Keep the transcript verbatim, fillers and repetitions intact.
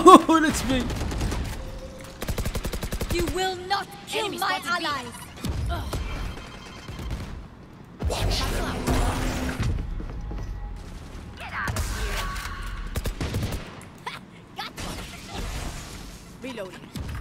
Oh, that's me. You will not kill Enemy my spotted B. allies. Watch. Get out of here. Got one. Reloading.